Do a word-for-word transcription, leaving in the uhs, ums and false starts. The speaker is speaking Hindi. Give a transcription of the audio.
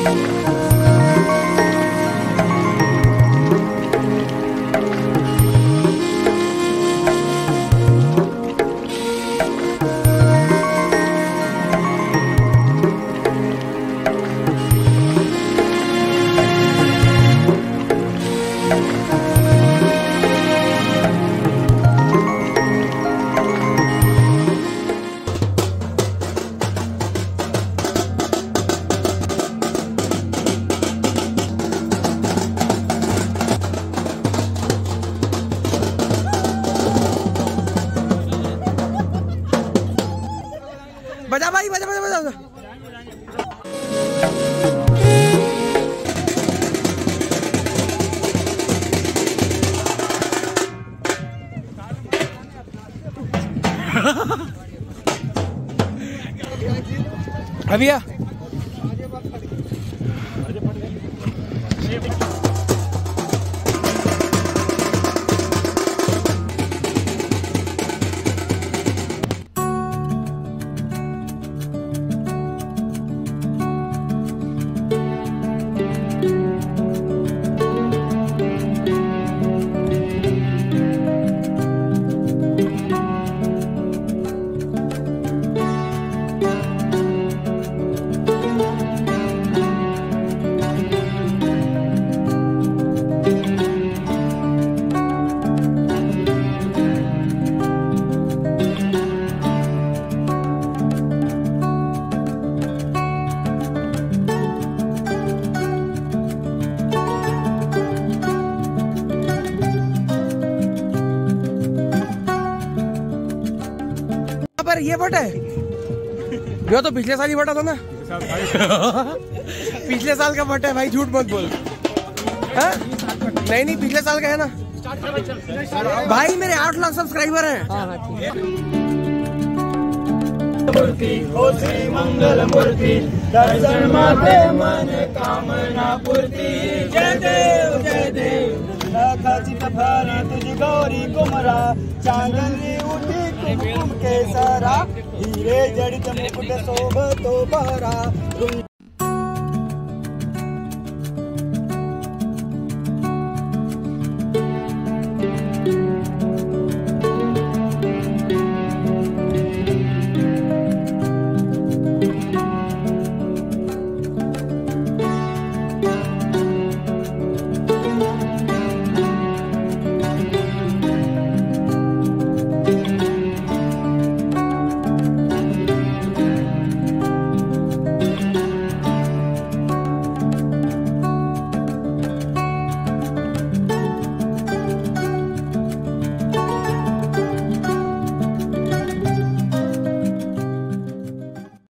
बजा भाई, बजा बजा बजा, बजा। अभिया पर ये बट है, यो तो पिछले साल ही बटा था ना। पिछले साल का बट है भाई, झूठ मत बोल। हाँ? नहीं नहीं, पिछले साल का है ना भाई। मेरे आठ लाख सब्सक्राइबर हैं। मूर्ति ओ श्री मंगल मूर्ति, दर्शन माते मन कामना पूर्ति। जय देव जय देव खचित भरा तुझ गौरी कुमरा, चांदनी उठी कुमकुम के सारा, हीरे जड़ित मुकुट शोभ तो बहरा,